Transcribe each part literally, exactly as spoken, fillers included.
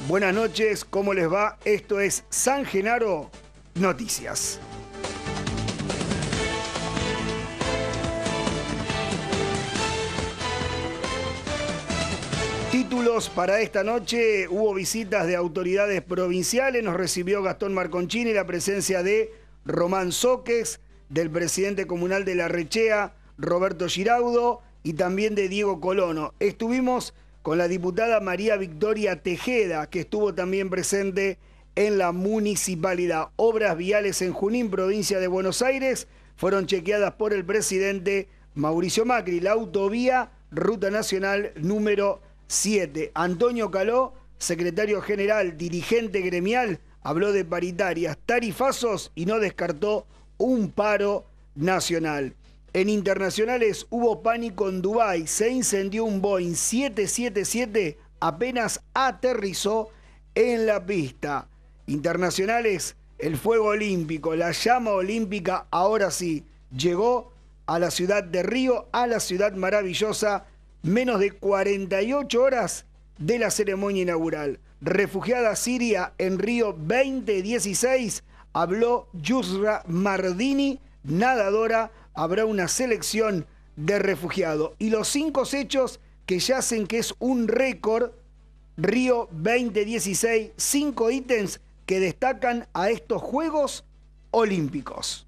Buenas noches, ¿cómo les va? Esto es San Genaro Noticias. Títulos para esta noche: hubo visitas de autoridades provinciales, nos recibió Gastón Marconchini, la presencia de Román Soques, del presidente comunal de Larrechea, Roberto Giraudo, y también de Diego Colono. Estuvimos con la diputada María Victoria Tejeda, que estuvo también presente en la municipalidad. Obras viales en Junín, provincia de Buenos Aires, fueron chequeadas por el presidente Mauricio Macri. La autovía Ruta Nacional número siete. Antonio Caló, secretario general, dirigente gremial, habló de paritarias, tarifazos y no descartó un paro nacional. En internacionales hubo pánico en Dubái, se incendió un Boeing siete siete siete, apenas aterrizó en la pista. Internacionales, el fuego olímpico, la llama olímpica, ahora sí, llegó a la ciudad de Río, a la ciudad maravillosa, menos de cuarenta y ocho horas de la ceremonia inaugural. Refugiada siria en Río veinte dieciséis, habló Yusra Mardini, nadadora. Habrá una selección de refugiados. Y los cinco hechos que ya hacen que es un récord, Río veinte dieciséis, cinco ítems que destacan a estos Juegos Olímpicos.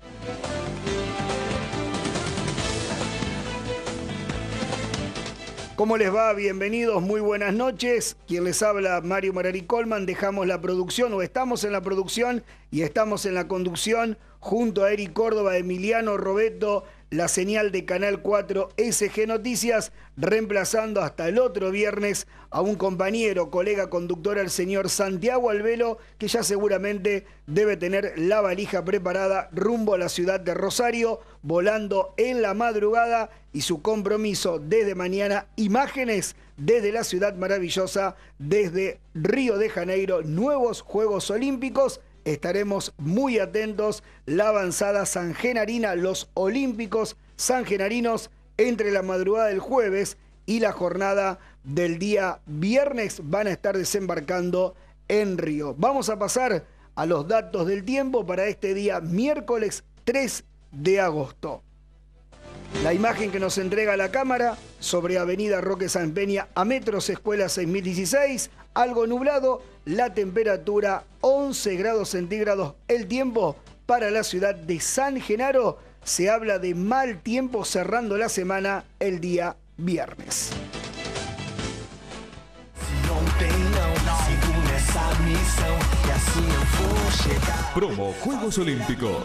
¿Cómo les va? Bienvenidos, muy buenas noches. Quien les habla, Mario Marari Colman. Dejamos la producción, o estamos en la producción y estamos en la conducción junto a Eric Córdoba, Emiliano Roberto, la señal de Canal cuatro S G Noticias, reemplazando hasta el otro viernes a un compañero, colega conductor, al señor Santiago Albelo, que ya seguramente debe tener la valija preparada rumbo a la ciudad de Rosario, volando en la madrugada, y su compromiso desde mañana, imágenes desde la ciudad maravillosa, desde Río de Janeiro, nuevos Juegos Olímpicos. Estaremos muy atentos, la avanzada sangenarina, los olímpicos sangenarinos, entre la madrugada del jueves y la jornada del día viernes van a estar desembarcando en Río. Vamos a pasar a los datos del tiempo para este día miércoles tres de agosto. La imagen que nos entrega la cámara sobre Avenida Roque Sáenz Peña a metros, Escuela seis mil dieciséis, algo nublado, la temperatura once grados centígrados, el tiempo para la ciudad de San Genaro, se habla de mal tiempo cerrando la semana el día viernes. Promo Juegos Olímpicos.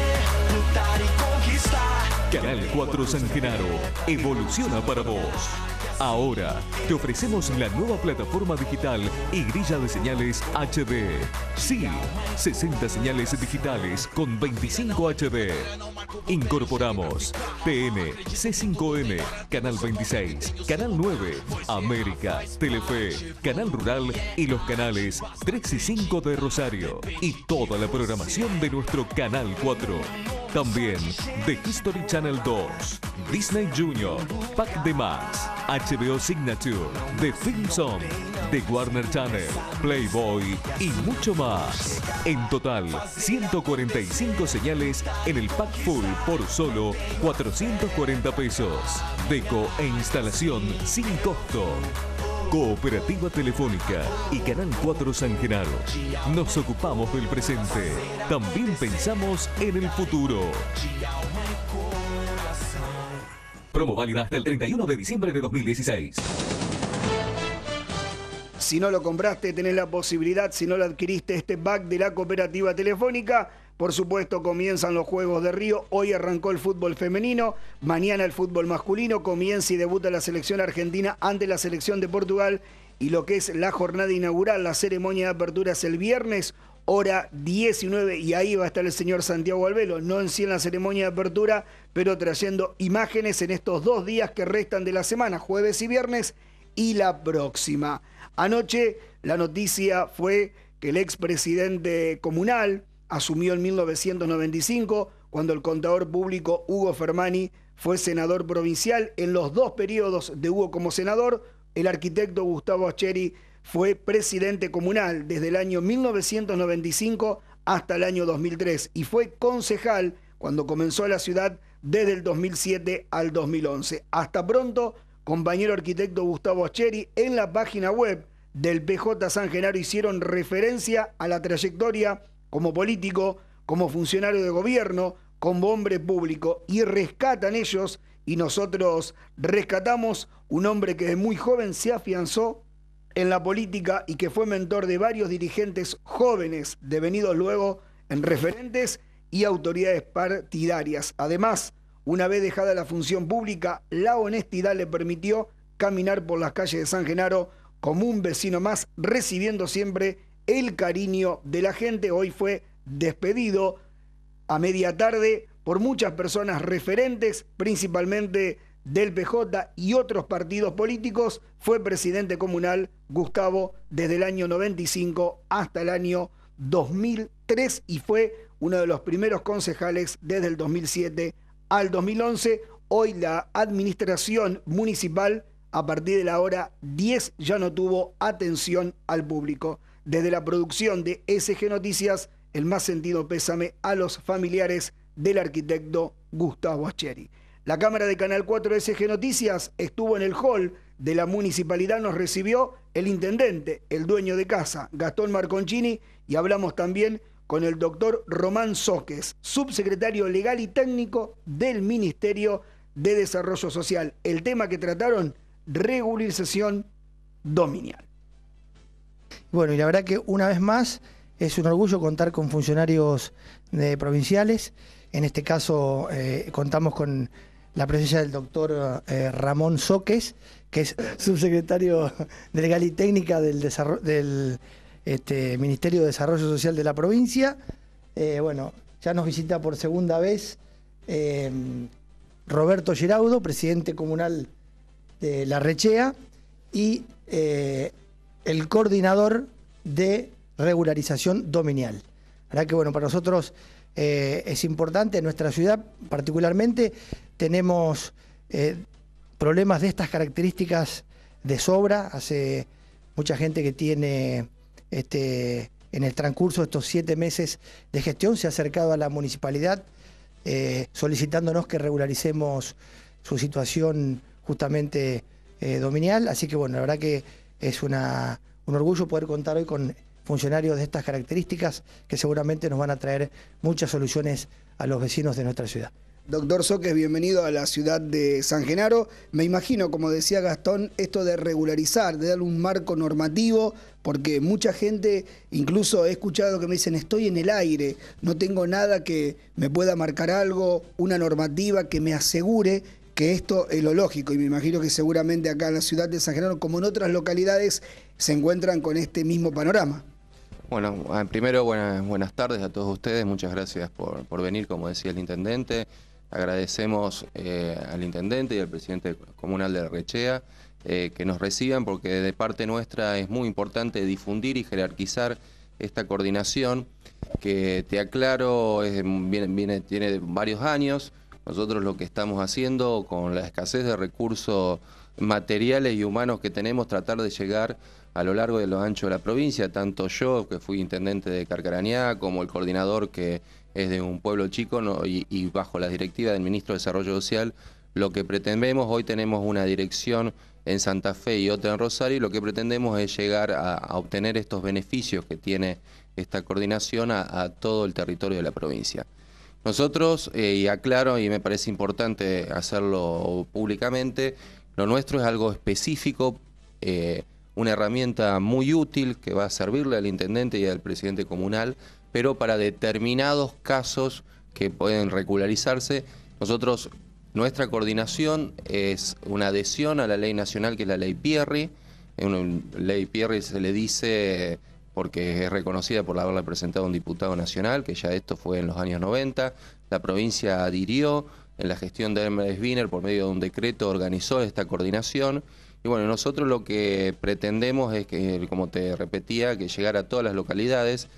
Canal cuatro San Genaro evoluciona para vos. Ahora te ofrecemos la nueva plataforma digital y grilla de señales H D. Sí, sesenta señales digitales con veinticinco H D. Incorporamos T N, C cinco N, Canal veintiséis, Canal nueve, América, Telefe, Canal Rural y los canales tres y cinco de Rosario. Y toda la programación de nuestro Canal cuatro. También The History Channel dos, Disney Junior, Pack de Max, H B O Signature, The Film Zone, The Warner Channel, Playboy y mucho más. En total, ciento cuarenta y cinco señales en el pack full por solo cuatrocientos cuarenta pesos. Deco e instalación sin costo. Cooperativa Telefónica y Canal cuatro San Genaro. Nos ocupamos del presente. También pensamos en el futuro. Promo válida hasta el treinta y uno de diciembre de dos mil dieciséis. Si no lo compraste, tenés la posibilidad, si no lo adquiriste, este pack de la Cooperativa Telefónica. Por supuesto, comienzan los Juegos de Río. Hoy arrancó el fútbol femenino. Mañana el fútbol masculino. Comienza y debuta la selección argentina ante la selección de Portugal. Y lo que es la jornada inaugural, la ceremonia de apertura, es el viernes, hora diecinueve. Y ahí va a estar el señor Santiago Albelo. No en sí en la ceremonia de apertura, pero trayendo imágenes en estos dos días que restan de la semana, jueves y viernes, y la próxima. Anoche la noticia fue que el expresidente comunal asumió en mil novecientos noventa y cinco, cuando el contador público Hugo Fermani fue senador provincial. En los dos periodos de Hugo como senador, el arquitecto Gustavo Acheri fue presidente comunal desde el año mil novecientos noventa y cinco hasta el año dos mil tres y fue concejal cuando comenzó la ciudad desde el dos mil siete al dos mil once. Hasta pronto, compañero arquitecto Gustavo Acheri. En la página web del P J San Genaro hicieron referencia a la trayectoria como político, como funcionario de gobierno, como hombre público, y rescatan ellos, y nosotros rescatamos, un hombre que de muy joven se afianzó en la política y que fue mentor de varios dirigentes jóvenes, devenidos luego en referentes y autoridades partidarias. Además, una vez dejada la función pública, la honestidad le permitió caminar por las calles de San Genaro como un vecino más, recibiendo siempre el cariño de la gente. Hoy fue despedido a media tarde por muchas personas referentes, principalmente del P J y otros partidos políticos. Fue presidente comunal Gustavo desde el año noventa y cinco hasta el año dos mil tres y fue uno de los primeros concejales desde el dos mil siete al dos mil once. Hoy la administración municipal a partir de la hora diez ya no tuvo atención al público. Desde la producción de S G Noticias, el más sentido pésame a los familiares del arquitecto Gustavo Acheri. La cámara de Canal cuatro S G Noticias estuvo en el hall de la municipalidad, nos recibió el intendente, el dueño de casa, Gastón Marconcini, y hablamos también con el doctor Román Sóquez, subsecretario legal y técnico del Ministerio de Desarrollo Social. El tema que trataron, regularización dominial. Bueno, y la verdad que una vez más es un orgullo contar con funcionarios eh, provinciales. En este caso eh, contamos con la presencia del doctor eh, Ramón Sóquez, que es subsecretario de Legal y Técnica del, del este, Ministerio de Desarrollo Social de la provincia. Eh, bueno, ya nos visita por segunda vez eh, Roberto Giraudo, presidente comunal de La Rechea, y eh, el coordinador de regularización dominial. La verdad que bueno, para nosotros eh, es importante, en nuestra ciudad particularmente tenemos eh, problemas de estas características de sobra. Hace mucha gente que tiene este, en el transcurso de estos siete meses de gestión se ha acercado a la municipalidad eh, solicitándonos que regularicemos su situación justamente eh, dominial. Así que bueno, la verdad que es una, un orgullo poder contar hoy con funcionarios de estas características que seguramente nos van a traer muchas soluciones a los vecinos de nuestra ciudad. Doctor Sóquez, bienvenido a la ciudad de San Genaro. Me imagino, como decía Gastón, esto de regularizar, de darle un marco normativo, porque mucha gente, incluso he escuchado que me dicen, estoy en el aire, no tengo nada que me pueda marcar algo, una normativa que me asegure que esto es lo lógico, y me imagino que seguramente acá en la ciudad de San Genaro, como en otras localidades, se encuentran con este mismo panorama. Bueno, primero buenas, buenas tardes a todos ustedes, muchas gracias por, por venir, como decía el intendente. Agradecemos eh, al intendente y al presidente comunal de La Rechea eh, que nos reciban, porque de parte nuestra es muy importante difundir y jerarquizar esta coordinación que, te aclaro, es, viene, viene, tiene varios años. Nosotros lo que estamos haciendo con la escasez de recursos materiales y humanos que tenemos, tratar de llegar a lo largo de lo ancho de la provincia, tanto yo, que fui intendente de Carcarañá, como el coordinador, que es de un pueblo chico, ¿no? y, y bajo la directiva del ministro de Desarrollo Social, lo que pretendemos, hoy tenemos una dirección en Santa Fe y otra en Rosario, y lo que pretendemos es llegar a, a obtener estos beneficios que tiene esta coordinación a, a todo el territorio de la provincia. Nosotros, eh, y aclaro, y me parece importante hacerlo públicamente, lo nuestro es algo específico, eh, una herramienta muy útil que va a servirle al intendente y al presidente comunal, pero para determinados casos que pueden regularizarse. Nosotros, nuestra coordinación es una adhesión a la ley nacional, que es la ley Pierri. Una ley Pierri se le dice porque es reconocida por haberla presentado un diputado nacional, que ya esto fue en los años noventa. La provincia adhirió, en la gestión de Hermes Wiener, por medio de un decreto, organizó esta coordinación. Y bueno, nosotros lo que pretendemos es que, como te repetía, que llegar a todas las localidades,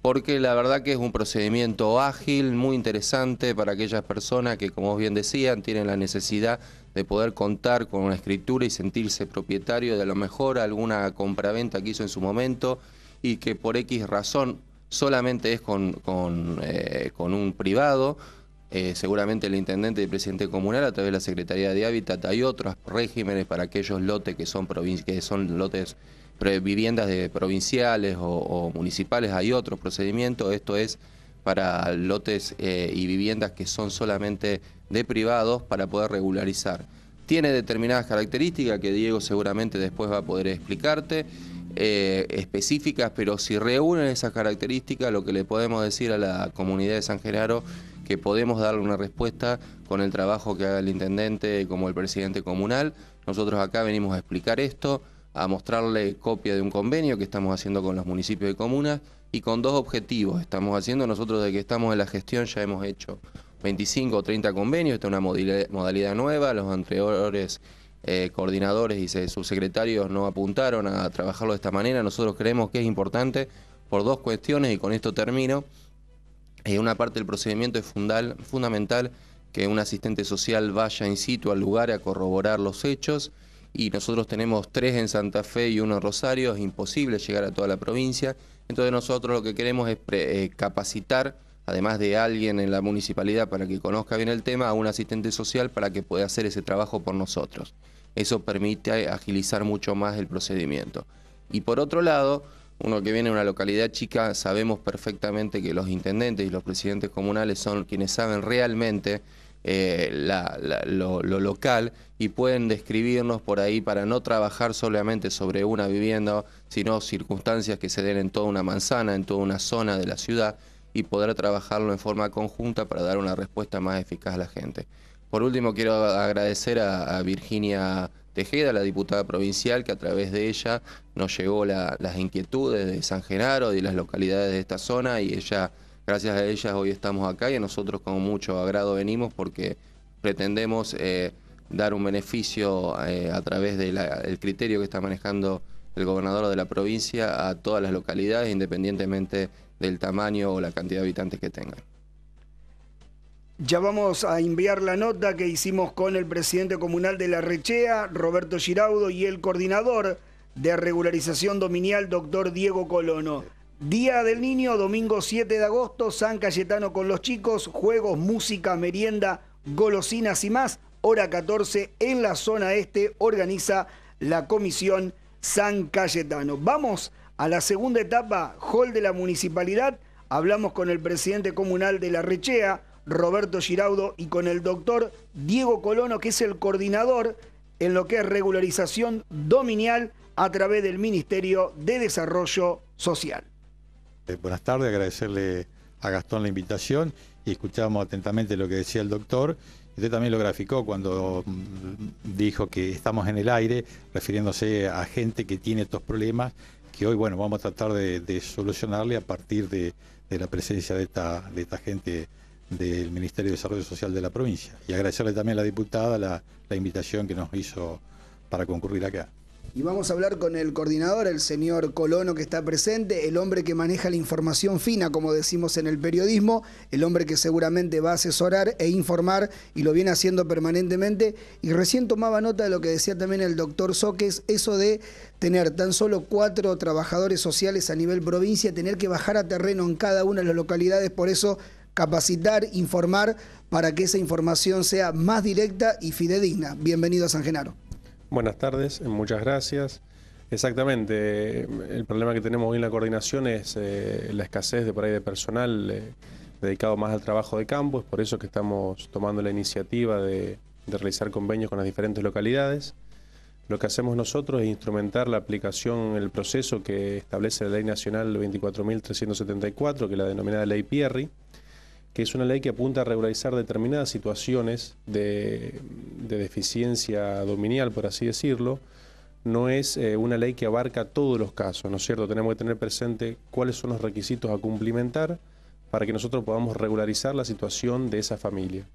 porque la verdad que es un procedimiento ágil, muy interesante para aquellas personas que, como bien decían, tienen la necesidad de poder contar con una escritura y sentirse propietario de a lo mejor alguna compraventa que hizo en su momento y que por X razón solamente es con, con, eh, con un privado. Eh, seguramente el intendente y el presidente comunal a través de la Secretaría de Hábitat hay otros regímenes para aquellos lotes que son, que son lotes viviendas de provinciales o, o municipales, hay otros procedimientos. Esto es para lotes eh, y viviendas que son solamente de privados para poder regularizar. Tiene determinadas características que Diego seguramente después va a poder explicarte, eh, específicas, pero si reúnen esas características, lo que le podemos decir a la comunidad de San Genaro, que podemos darle una respuesta con el trabajo que haga el intendente como el presidente comunal. Nosotros acá venimos a explicar esto, a mostrarle copia de un convenio que estamos haciendo con los municipios y comunas y con dos objetivos. Estamos haciendo, nosotros desde que estamos en la gestión ya hemos hecho veinticinco o treinta convenios, esta es una modalidad nueva, los anteriores eh, coordinadores y subsecretarios no apuntaron a trabajarlo de esta manera. Nosotros creemos que es importante por dos cuestiones y con esto termino. Eh, una parte del procedimiento es fundal, fundamental que un asistente social vaya in situ al lugar a corroborar los hechos. Y nosotros tenemos tres en Santa Fe y uno en Rosario, es imposible llegar a toda la provincia. Entonces nosotros lo que queremos es pre, eh, capacitar, además de alguien en la municipalidad para que conozca bien el tema, a un asistente social para que pueda hacer ese trabajo por nosotros. Eso permite agilizar mucho más el procedimiento. Y por otro lado, uno que viene de una localidad chica, sabemos perfectamente que los intendentes y los presidentes comunales son quienes saben realmente Eh, la, la, lo, lo local y pueden describirnos por ahí para no trabajar solamente sobre una vivienda, sino circunstancias que se den en toda una manzana, en toda una zona de la ciudad y poder trabajarlo en forma conjunta para dar una respuesta más eficaz a la gente. Por último, quiero agradecer a, a Virginia Tejeda, la diputada provincial, que a través de ella nos llegó la, las inquietudes de San Genaro y de las localidades de esta zona y ella... Gracias a ellas hoy estamos acá y a nosotros con mucho agrado venimos porque pretendemos eh, dar un beneficio eh, a través del criterio que está manejando el gobernador de la provincia a todas las localidades, independientemente del tamaño o la cantidad de habitantes que tengan. Ya vamos a enviar la nota que hicimos con el presidente comunal de La Rechea, Roberto Giraudo, y el coordinador de regularización dominial, doctor Diego Colono. Día del Niño, domingo siete de agosto, San Cayetano con los chicos, juegos, música, merienda, golosinas y más. Hora catorce en la zona este, organiza la Comisión San Cayetano. Vamos a la segunda etapa, hall de la municipalidad. Hablamos con el presidente comunal de La Rechea, Roberto Giraudo, y con el doctor Diego Colono, que es el coordinador en lo que es regularización dominial a través del Ministerio de Desarrollo Social. Eh, buenas tardes, agradecerle a Gastón la invitación y escuchamos atentamente lo que decía el doctor. Usted también lo graficó cuando dijo que estamos en el aire, refiriéndose a gente que tiene estos problemas, que hoy bueno vamos a tratar de, de solucionarle a partir de, de la presencia de esta, de esta gente del Ministerio de Desarrollo Social de la provincia. Y agradecerle también a la diputada la, la invitación que nos hizo para concurrir acá. Y vamos a hablar con el coordinador, el señor Colono, que está presente, el hombre que maneja la información fina, como decimos en el periodismo, el hombre que seguramente va a asesorar e informar y lo viene haciendo permanentemente. Y recién tomaba nota de lo que decía también el doctor Soques, eso de tener tan solo cuatro trabajadores sociales a nivel provincia, tener que bajar a terreno en cada una de las localidades, por eso capacitar, informar, para que esa información sea más directa y fidedigna. Bienvenido a San Genaro. Buenas tardes, muchas gracias. Exactamente, el problema que tenemos hoy en la coordinación es eh, la escasez de por ahí de personal eh, dedicado más al trabajo de campo, es por eso que estamos tomando la iniciativa de, de realizar convenios con las diferentes localidades. Lo que hacemos nosotros es instrumentar la aplicación, el proceso que establece la Ley Nacional veinticuatro mil trescientos setenta y cuatro, que es la denominada Ley Pierri, que es una ley que apunta a regularizar determinadas situaciones de, de deficiencia dominial, por así decirlo. No es eh, una ley que abarca todos los casos, ¿no es cierto? Tenemos que tener presente cuáles son los requisitos a cumplimentar para que nosotros podamos regularizar la situación de esa familia.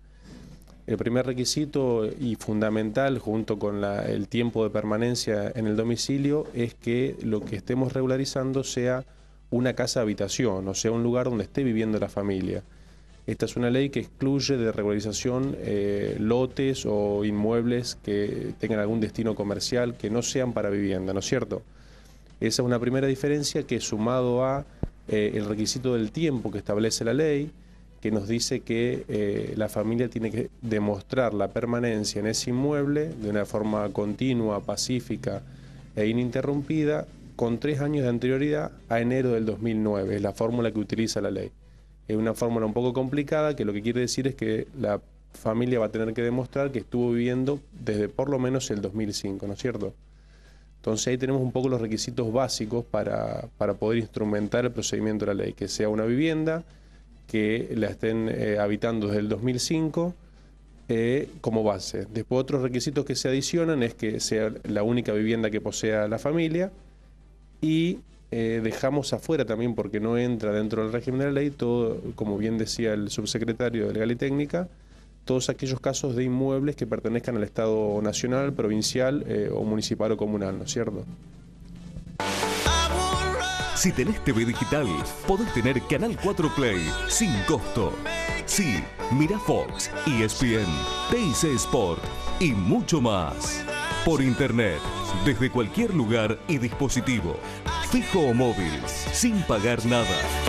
El primer requisito y fundamental, junto con la, el tiempo de permanencia en el domicilio, es que lo que estemos regularizando sea una casa habitación, o sea, un lugar donde esté viviendo la familia. Esta es una ley que excluye de regularización eh, lotes o inmuebles que tengan algún destino comercial que no sean para vivienda, ¿no es cierto? Esa es una primera diferencia que, sumado a eh, el requisito del tiempo que establece la ley, que nos dice que eh, la familia tiene que demostrar la permanencia en ese inmueble de una forma continua, pacífica e ininterrumpida, con tres años de anterioridad a enero del dos mil nueve, es la fórmula que utiliza la ley. Es una fórmula un poco complicada, que lo que quiere decir es que la familia va a tener que demostrar que estuvo viviendo desde por lo menos el dos mil cinco, ¿no es cierto? Entonces ahí tenemos un poco los requisitos básicos para, para poder instrumentar el procedimiento de la ley, que sea una vivienda, que la estén eh, habitando desde el dos mil cinco eh, como base. Después otros requisitos que se adicionan es que sea la única vivienda que posea la familia, y eh, dejamos afuera también, porque no entra dentro del régimen de la ley, todo, como bien decía el subsecretario de Legal y Técnica, todos aquellos casos de inmuebles que pertenezcan al Estado nacional, provincial eh, o municipal o comunal, ¿no es cierto? Si tenés T V digital, podés tener Canal cuatro Play sin costo. Sí, mira Fox, E S P N, T I C Sport y mucho más. Por internet, desde cualquier lugar y dispositivo, fijo o móvil, sin pagar nada.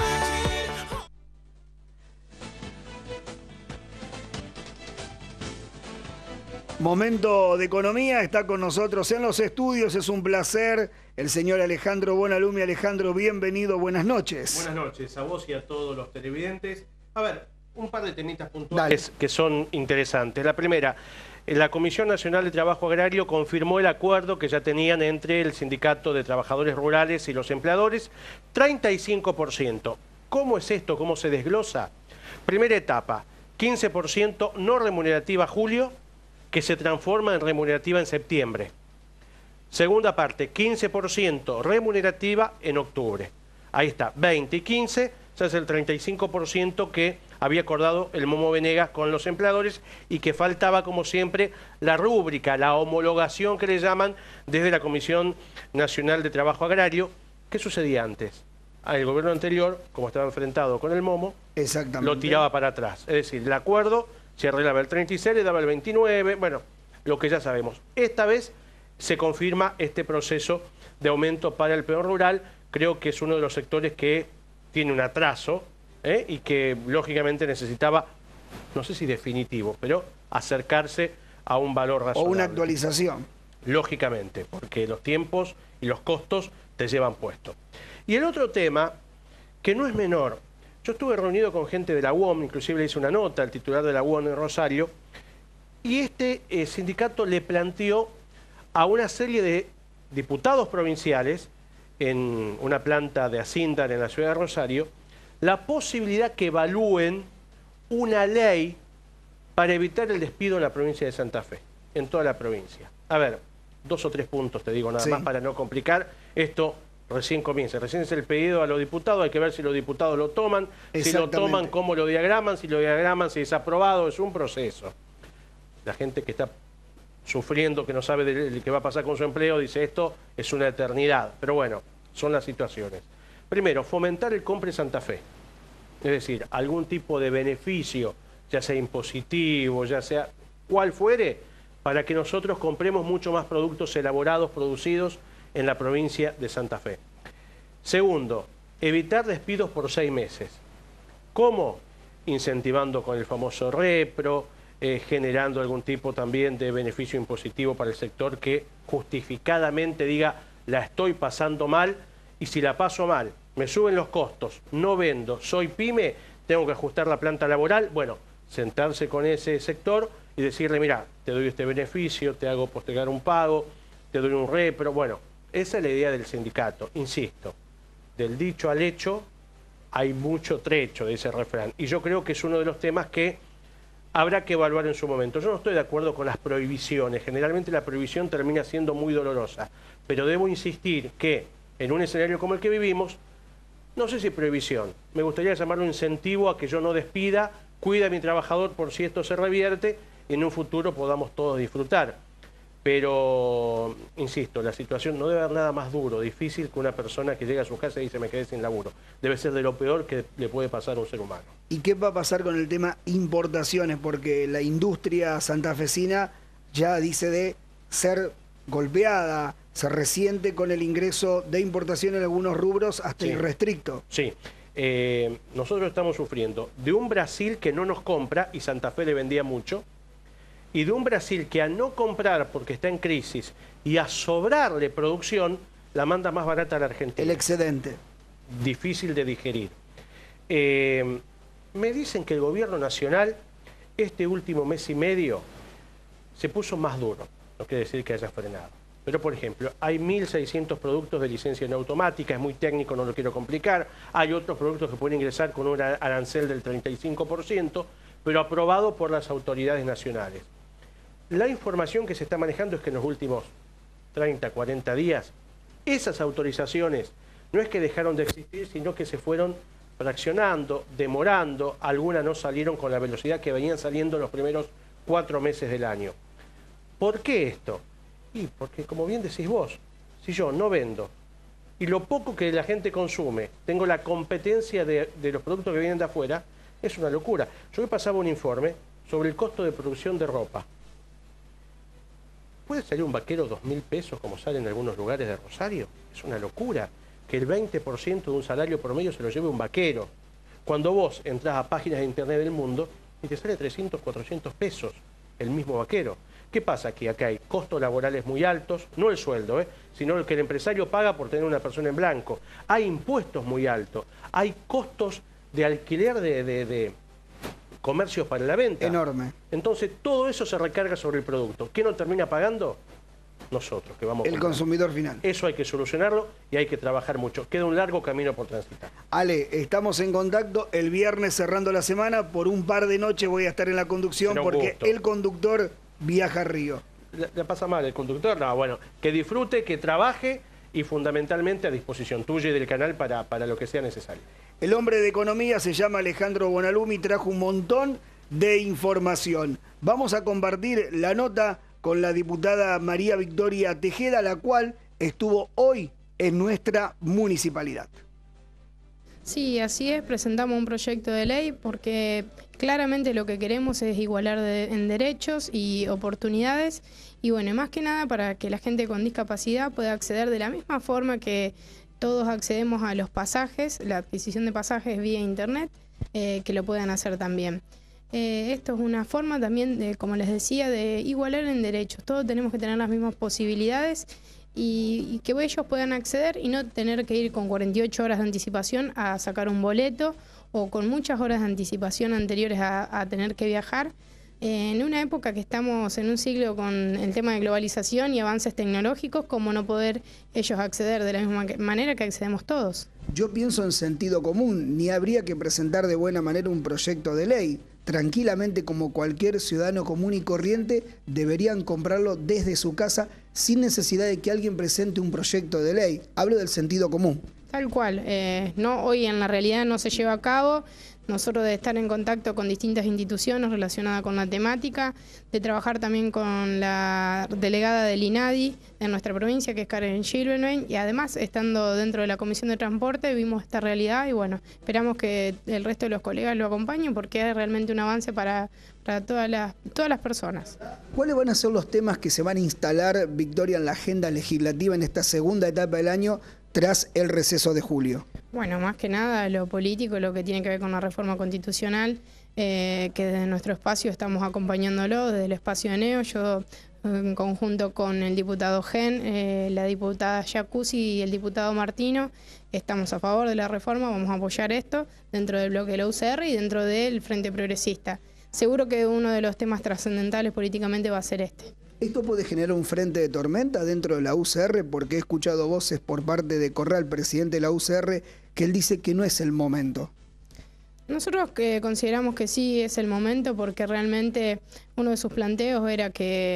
Momento de economía, está con nosotros en los estudios, es un placer, el señor Alejandro Bonalumi. Alejandro, bienvenido, buenas noches. Buenas noches a vos y a todos los televidentes. A ver, un par de temitas puntuales Dale. que son interesantes. La primera, la Comisión Nacional de Trabajo Agrario confirmó el acuerdo que ya tenían entre el Sindicato de Trabajadores Rurales y los empleadores, treinta y cinco por ciento. ¿Cómo es esto? ¿Cómo se desglosa? Primera etapa, quince por ciento no remunerativa julio, que se transforma en remunerativa en septiembre. Segunda parte, quince por ciento remunerativa en octubre. Ahí está, veinte y quince, ya es el treinta y cinco por ciento que había acordado el Momo Venegas con los empleadores y que faltaba, como siempre, la rúbrica, la homologación que le llaman desde la Comisión Nacional de Trabajo Agrario. ¿Qué sucedía antes? El gobierno anterior, como estaba enfrentado con el Momo, Exactamente. lo tiraba para atrás. Es decir, el acuerdo se arreglaba el treinta y seis, le daba el veintinueve, bueno, lo que ya sabemos. Esta vez se confirma este proceso de aumento para el peón rural. Creo que es uno de los sectores que tiene un atraso ¿eh? y que lógicamente necesitaba, no sé si definitivo, pero acercarse a un valor razonable. O una actualización. Lógicamente, porque los tiempos y los costos te llevan puesto. Y el otro tema, que no es menor, yo estuve reunido con gente de la U O M, inclusive le hice una nota al titular de la U O M en Rosario, y este eh, sindicato le planteó a una serie de diputados provinciales en una planta de Acindar en la ciudad de Rosario, la posibilidad que evalúen una ley para evitar el despido en la provincia de Santa Fe, en toda la provincia. A ver, dos o tres puntos te digo nada sí. más para no complicar. Esto recién comienza, recién es el pedido a los diputados, hay que ver si los diputados lo toman, si lo toman, cómo lo diagraman, si lo diagraman, si es aprobado, es un proceso. La gente que está sufriendo, que no sabe de, de qué va a pasar con su empleo, dice esto es una eternidad, pero bueno, son las situaciones. Primero, fomentar el compre Santa Fe, es decir, algún tipo de beneficio, ya sea impositivo, ya sea cual fuere, para que nosotros compremos mucho más productos elaborados, producidos en la provincia de Santa Fe. Segundo, evitar despidos por seis meses. ¿Cómo? Incentivando con el famoso repro, eh, generando algún tipo también de beneficio impositivo para el sector que justificadamente diga la estoy pasando mal y si la paso mal, me suben los costos, no vendo, soy pyme, tengo que ajustar la planta laboral. Bueno, sentarse con ese sector y decirle, mira, te doy este beneficio, te hago postergar un pago, te doy un repro, bueno. Esa es la idea del sindicato, insisto, del dicho al hecho hay mucho trecho de ese refrán. Y yo creo que es uno de los temas que habrá que evaluar en su momento. Yo no estoy de acuerdo con las prohibiciones, generalmente la prohibición termina siendo muy dolorosa, pero debo insistir que en un escenario como el que vivimos, no sé si prohibición, me gustaría llamarlo incentivo a que yo no despida, cuida a mi trabajador por si esto se revierte y en un futuro podamos todos disfrutar. Pero, insisto, la situación no debe haber nada más duro, difícil que una persona que llega a su casa y dice me quedé sin laburo. Debe ser de lo peor que le puede pasar a un ser humano. ¿Y qué va a pasar con el tema importaciones? Porque la industria santafesina ya dice de ser golpeada, se resiente con el ingreso de importación en algunos rubros hasta Sí. irrestricto. Sí, eh, nosotros estamos sufriendo de un Brasil que no nos compra y Santa Fe le vendía mucho, y de un Brasil que a no comprar porque está en crisis y a sobrarle producción, la manda más barata a la Argentina. El excedente. Difícil de digerir. Eh, me dicen que el gobierno nacional este último mes y medio se puso más duro, no quiere decir que haya frenado. Pero, por ejemplo, hay mil seiscientos productos de licencia no automática, es muy técnico, no lo quiero complicar. Hay otros productos que pueden ingresar con un arancel del treinta y cinco por ciento, pero aprobado por las autoridades nacionales. La información que se está manejando es que en los últimos treinta, cuarenta días, esas autorizaciones no es que dejaron de existir, sino que se fueron fraccionando, demorando, algunas no salieron con la velocidad que venían saliendo en los primeros cuatro meses del año. ¿Por qué esto? Y porque, como bien decís vos, si yo no vendo y lo poco que la gente consume, tengo la competencia de, de los productos que vienen de afuera, es una locura. Yo hoy pasaba un informe sobre el costo de producción de ropa. ¿Puede salir un vaquero dos mil pesos como sale en algunos lugares de Rosario? Es una locura que el veinte por ciento de un salario promedio se lo lleve un vaquero. Cuando vos entras a páginas de internet del mundo y te sale trescientos, cuatrocientos pesos el mismo vaquero. ¿Qué pasa aquí? Acá hay costos laborales muy altos, no el sueldo, ¿eh? sino el que el empresario paga por tener una persona en blanco. Hay impuestos muy altos, hay costos de alquiler de, de, de comercios para la venta. Enorme. Entonces todo eso se recarga sobre el producto. ¿Quién lo termina pagando? Nosotros, que vamos a El comprar. consumidor final. Eso hay que solucionarlo y hay que trabajar mucho. Queda un largo camino por transitar. Ale, estamos en contacto el viernes cerrando la semana. Por un par de noches voy a estar en la conducción Será un porque gusto. el conductor viaja a Río. ¿La, la pasa mal el conductor? No, bueno, que disfrute, que trabaje y fundamentalmente a disposición tuya y del canal para, para lo que sea necesario. El hombre de economía se llama Alejandro Bonalumi, trajo un montón de información. Vamos a compartir la nota con la diputada María Victoria Tejeda, la cual estuvo hoy en nuestra municipalidad. Sí, así es, presentamos un proyecto de ley porque claramente lo que queremos es igualar de, en derechos y oportunidades y bueno, más que nada para que la gente con discapacidad pueda acceder de la misma forma que todos accedemos a los pasajes, la adquisición de pasajes vía internet, eh, que lo puedan hacer también. Eh, esto es una forma también, de, como les decía, de igualar en derechos. Todos tenemos que tener las mismas posibilidades y, y que ellos puedan acceder y no tener que ir con cuarenta y ocho horas de anticipación a sacar un boleto o con muchas horas de anticipación anteriores a, a tener que viajar. Eh, en una época que estamos en un siglo con el tema de globalización y avances tecnológicos, como no poder ellos acceder de la misma manera que accedemos todos. Yo pienso en sentido común, ni habría que presentar de buena manera un proyecto de ley. Tranquilamente, como cualquier ciudadano común y corriente, deberían comprarlo desde su casa sin necesidad de que alguien presente un proyecto de ley. Hablo del sentido común. Tal cual. Eh, no, hoy en la realidad no se lleva a cabo. Nosotros de estar en contacto con distintas instituciones relacionadas con la temática, de trabajar también con la delegada del INADI en nuestra provincia, que es Karen Gilbenbein, y además estando dentro de la Comisión de Transporte vimos esta realidad y bueno, esperamos que el resto de los colegas lo acompañen porque es realmente un avance para, para todas las, todas las personas. ¿Cuáles van a ser los temas que se van a instalar, Victoria, en la agenda legislativa en esta segunda etapa del año tras el receso de julio? Bueno, más que nada lo político, lo que tiene que ver con la reforma constitucional, eh, que desde nuestro espacio estamos acompañándolo, desde el espacio de Neo, yo en conjunto con el diputado Gen, eh, la diputada Jacuzzi y el diputado Martino, estamos a favor de la reforma, vamos a apoyar esto dentro del bloque de la U C R y dentro del Frente Progresista. Seguro que uno de los temas trascendentales políticamente va a ser este. ¿Esto puede generar un frente de tormenta dentro de la U C R? Porque he escuchado voces por parte de Corral, presidente de la U C R, que él dice que no es el momento. Nosotros que consideramos que sí es el momento porque realmente uno de sus planteos era que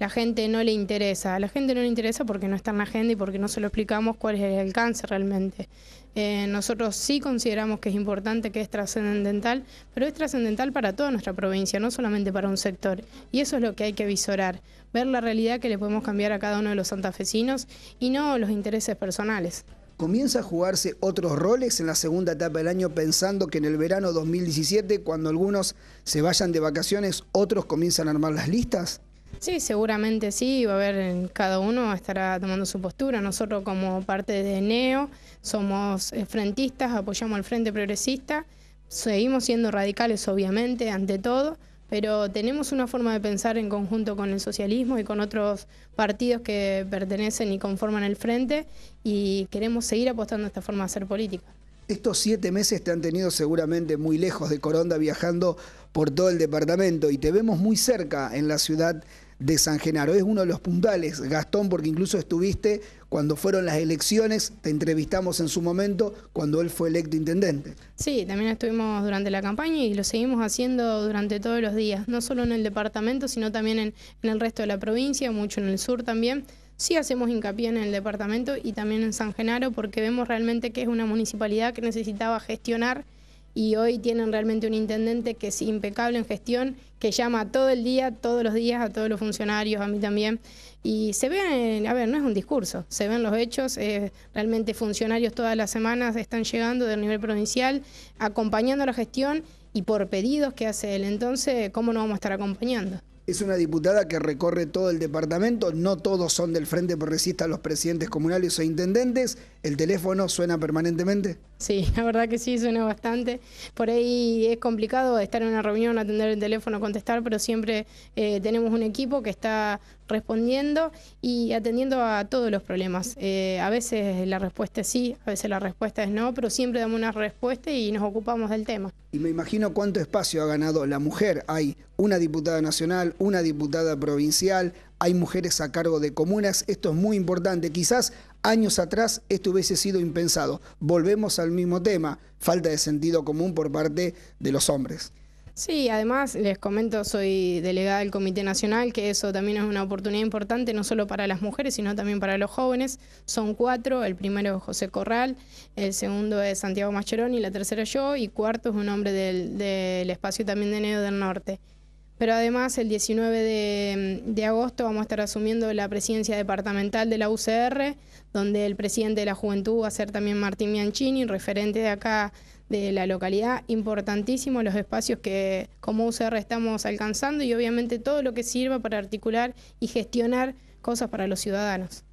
la gente no le interesa. A la gente no le interesa porque no está en la agenda y porque no se lo explicamos cuál es el alcance realmente. Eh, nosotros sí consideramos que es importante, que es trascendental, pero es trascendental para toda nuestra provincia, no solamente para un sector. Y eso es lo que hay que visorar, ver la realidad que le podemos cambiar a cada uno de los santafesinos y no los intereses personales. ¿Comienza a jugarse otros roles en la segunda etapa del año pensando que en el verano dos mil diecisiete, cuando algunos se vayan de vacaciones, otros comienzan a armar las listas? Sí, seguramente sí, va a haber, cada uno estará tomando su postura. Nosotros como parte de NEO somos frentistas, apoyamos al Frente Progresista, seguimos siendo radicales obviamente ante todo, pero tenemos una forma de pensar en conjunto con el socialismo y con otros partidos que pertenecen y conforman el Frente y queremos seguir apostando a esta forma de hacer política. Estos siete meses te han tenido seguramente muy lejos de Coronda, viajando por todo el departamento, y te vemos muy cerca en la ciudad de San Genaro. Es uno de los puntales, Gastón, porque incluso estuviste cuando fueron las elecciones, te entrevistamos en su momento cuando él fue electo intendente. Sí, también estuvimos durante la campaña y lo seguimos haciendo durante todos los días, no solo en el departamento, sino también en, en el resto de la provincia, mucho en el sur también. Sí hacemos hincapié en el departamento y también en San Genaro porque vemos realmente que es una municipalidad que necesitaba gestionar y hoy tienen realmente un intendente que es impecable en gestión, que llama todo el día, todos los días a todos los funcionarios, a mí también. Y se ve, a ver, no es un discurso, se ven los hechos, eh, realmente funcionarios todas las semanas están llegando del nivel provincial, acompañando la gestión y por pedidos que hace él. Entonces, ¿cómo no vamos a estar acompañando? Es una diputada que recorre todo el departamento, no todos son del Frente Progresista los presidentes comunales o intendentes. ¿El teléfono suena permanentemente? Sí, la verdad que sí, suena bastante. Por ahí es complicado estar en una reunión, atender el teléfono, contestar, pero siempre eh, tenemos un equipo que está respondiendo y atendiendo a todos los problemas. Eh, a veces la respuesta es sí, a veces la respuesta es no, pero siempre damos una respuesta y nos ocupamos del tema. Y me imagino cuánto espacio ha ganado la mujer. Hay una diputada nacional, una diputada provincial, hay mujeres a cargo de comunas. Esto es muy importante. Quizás años atrás esto hubiese sido impensado. Volvemos al mismo tema, falta de sentido común por parte de los hombres. Sí, además les comento, soy delegada del Comité Nacional, que eso también es una oportunidad importante, no solo para las mujeres, sino también para los jóvenes. Son cuatro, el primero es José Corral, el segundo es Santiago Mascheroni, la tercera yo, y cuarto es un hombre del, del espacio también de NEO del Norte. Pero además el diecinueve de, de agosto vamos a estar asumiendo la presidencia departamental de la U C R, donde el presidente de la Juventud va a ser también Martín Bianchini, referente de acá de la localidad. Importantísimo los espacios que como U C R estamos alcanzando y obviamente todo lo que sirva para articular y gestionar cosas para los ciudadanos.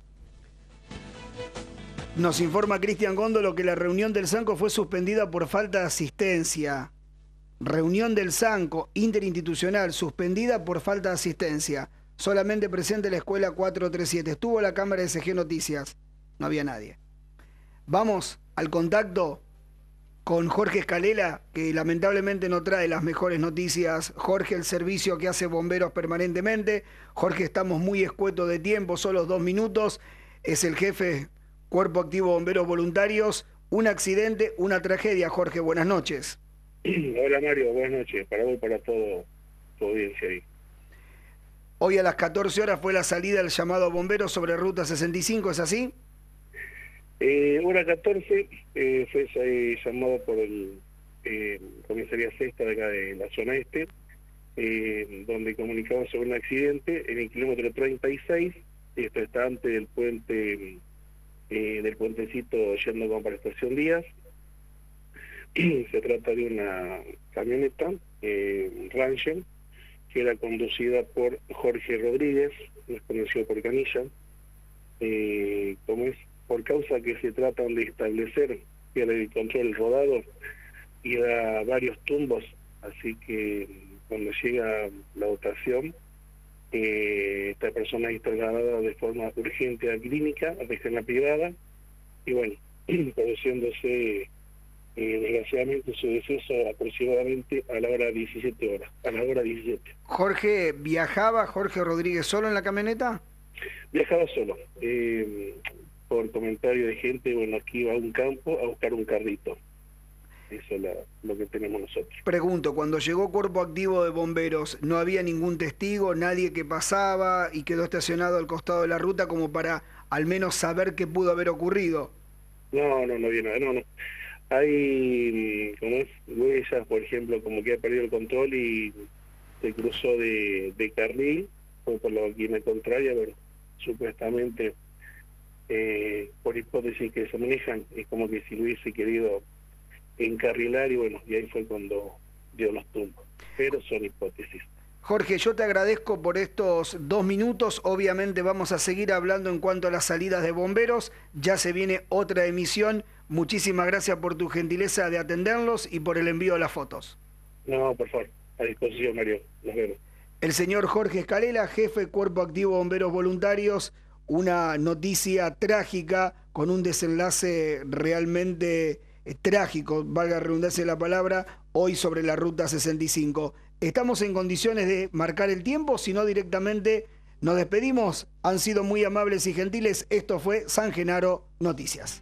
Nos informa Cristian Góndolo que la reunión del Sanco fue suspendida por falta de asistencia. Reunión del Sanco interinstitucional suspendida por falta de asistencia. Solamente presente la escuela cuatrocientos treinta y siete. Estuvo la cámara de S G Noticias. No había nadie. Vamos al contacto con Jorge Escalela, que lamentablemente no trae las mejores noticias. Jorge, el servicio que hace bomberos permanentemente. Jorge, estamos muy escuetos de tiempo, solo dos minutos. Es el jefe Cuerpo Activo Bomberos Voluntarios. Un accidente, una tragedia. Jorge, buenas noches. Hola Mario, buenas noches. Para vos y para todo tu audiencia ahí. Hoy a las catorce horas fue la salida del llamado a bomberos sobre Ruta sesenta y cinco, ¿es así? Eh, hora catorce eh, fue eh, llamado por el eh, Comisaría Sexta de acá de la zona este, eh, donde comunicaba sobre un accidente en el kilómetro treinta y seis. Esto está antes del puente, eh, del puentecito yendo como para Estación Díaz. Se trata de una camioneta eh, Ranger que era conducida por Jorge Rodríguez, más conocido por Canilla. Eh, como es por causa que se tratan de establecer el control rodado y da varios tumbos, así que cuando llega la dotación, eh, esta persona es trasladada de forma urgente a clínica, a regional privada, y bueno, produciéndose Eh, desgraciadamente su deceso aproximadamente a la hora diecisiete horas, a la hora diecisiete. Jorge, ¿viajaba Jorge Rodríguez solo en la camioneta? Viajaba solo, eh, por comentario de gente, bueno, aquí iba a un campo a buscar un carrito. Eso es la, lo que tenemos nosotros. Pregunto, cuando llegó Cuerpo Activo de Bomberos, ¿no había ningún testigo, nadie que pasaba y quedó estacionado al costado de la ruta como para al menos saber qué pudo haber ocurrido? No, no, no había nada, no, no. Hay, como es, huellas, por ejemplo, como que ha perdido el control y se cruzó de, de carril, fue por la esquina contraria, bueno, supuestamente, eh, por hipótesis que se manejan, es como que si lo hubiese querido encarrilar y bueno, y ahí fue cuando dio los tumbos, pero son hipótesis. Jorge, yo te agradezco por estos dos minutos. Obviamente vamos a seguir hablando en cuanto a las salidas de bomberos. Ya se viene otra emisión. Muchísimas gracias por tu gentileza de atenderlos y por el envío de las fotos. No, por favor, a disposición, Mario. Nos vemos. El señor Jorge Escalela, jefe Cuerpo Activo Bomberos Voluntarios. Una noticia trágica con un desenlace realmente eh, trágico, valga la redundancia de la palabra, hoy sobre la Ruta sesenta y cinco. ¿Estamos en condiciones de marcar el tiempo? Si no, directamente nos despedimos. Han sido muy amables y gentiles. Esto fue San Genaro Noticias.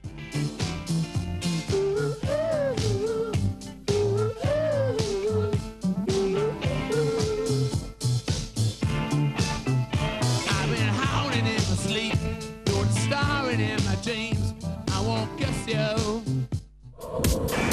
Dreams, I won't kiss you.